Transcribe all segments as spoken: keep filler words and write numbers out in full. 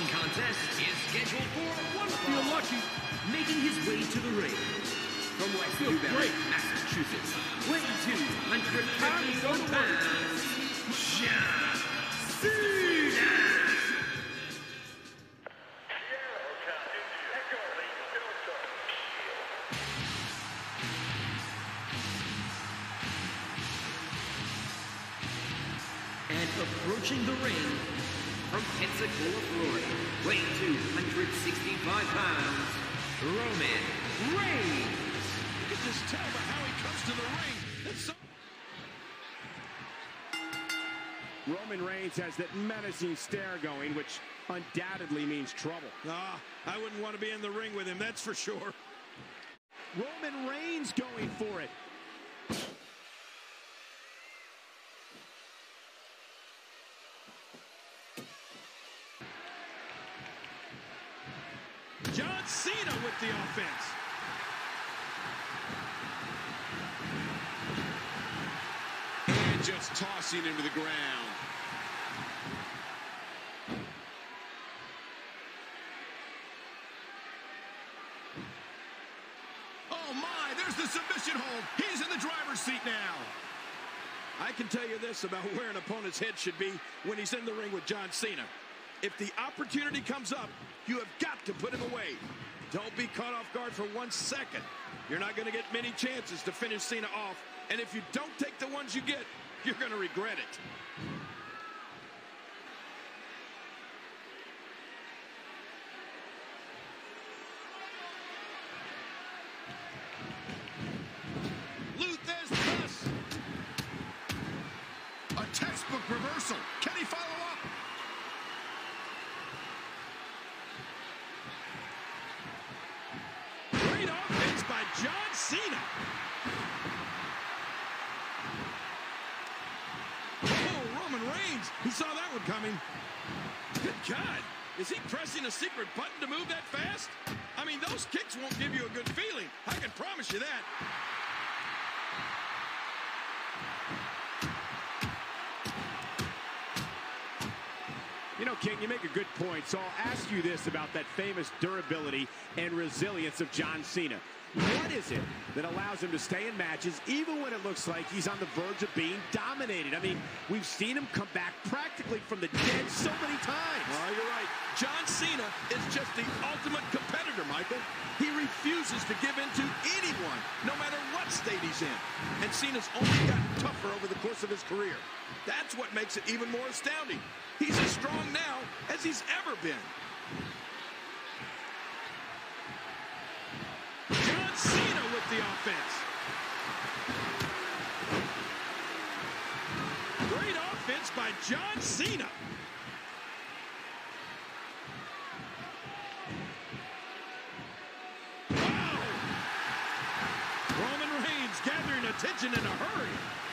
contest is scheduled for one fall. Feel lucky. Making his way to the ring. From West Newbury, Massachusetts, weighing two hundred fifty-one pounds, John Cena! And approaching the ring, from Pensacola, Florida, weighing two hundred sixty-five pounds, Roman Reigns. You can just tell by how he comes to the ring. That's so Roman Reigns has that menacing stare going, which undoubtedly means trouble. Ah, I wouldn't want to be in the ring with him, that's for sure. Roman Reigns going for it. John Cena with the offense. And just tossing him to the ground. Oh my, there's the submission hold. He's in the driver's seat now. I can tell you this about where an opponent's head should be when he's in the ring with John Cena. If the opportunity comes up, you have got to put him away. Don't be caught off guard for one second. You're not going to get many chances to finish Cena off. And if you don't take the ones you get, you're going to regret it. Luthez press. A textbook reversal. Can he follow up? Great offense by John Cena. Oh, Roman Reigns. He saw that one coming. Good God. Is he pressing a secret button to move that fast? I mean, those kicks won't give you a good feeling. I can promise you that. You know, King, you make a good point, so I'll ask you this about that famous durability and resilience of John Cena. What is it that allows him to stay in matches even when it looks like he's on the verge of being dominated? I mean, we've seen him come back practically from the dead so many times. Oh, you're right. John Cena is just the ultimate competitor, Michael. He refuses to give in to anyone, no matter what state he's in. And Cena's only gotten tougher over the course of his career. That's what makes it even more astounding. He's as strong now as he's ever been. John Cena with the offense. Great offense by John Cena. Wow! Roman Reigns gathering attention in a hurry.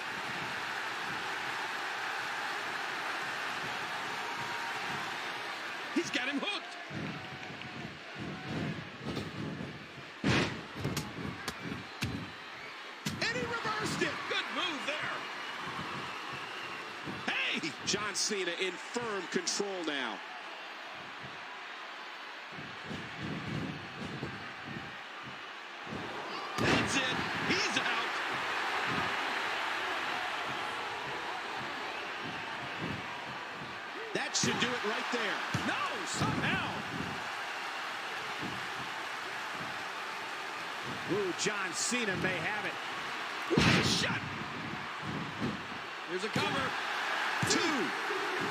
He's got him hooked. And he reversed it. Good move there. Hey! John Cena in firm control now. That's it. He's out. That should do it right there. No, somehow. Ooh, John Cena may have it. What a shot. Here's a cover. Two.